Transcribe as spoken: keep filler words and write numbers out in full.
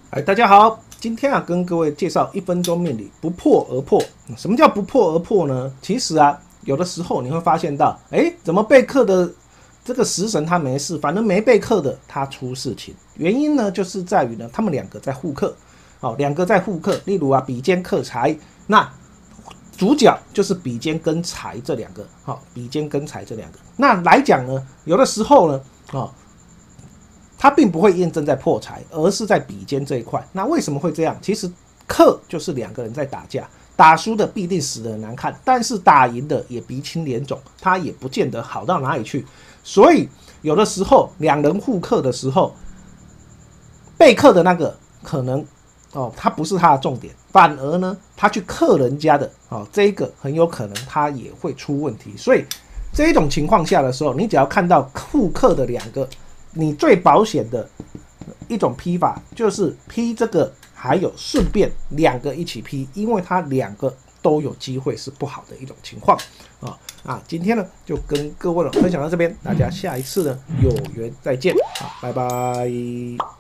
哎，大家好，今天啊，跟各位介绍一分钟命理不破而破。什么叫不破而破呢？其实啊，有的时候你会发现到，哎，怎么被克的这个食神他没事，反正没被克的他出事情。原因呢，就是在于呢，他们两个在互克，哦，两个在互克。例如啊，比肩克财，那主角就是比肩跟财这两个，好、哦，比肩跟财这两个。那来讲呢，有的时候呢，哦。它并不会验证在破财，而是在比肩这一块。那为什么会这样？其实克就是两个人在打架，打输的必定死得很难看，但是打赢的也鼻青脸肿，他也不见得好到哪里去。所以有的时候两人互克的时候，被克的那个可能哦，他不是他的重点，反而呢，他去克人家的哦，这一个很有可能他也会出问题。所以这一种情况下的时候，你只要看到互克的两个。你最保险的一种批法就是批这个，还有顺便两个一起批，因为它两个都有机会是不好的一种情况啊啊！今天呢就跟各位分享到这边，大家下一次呢有缘再见啊，拜拜。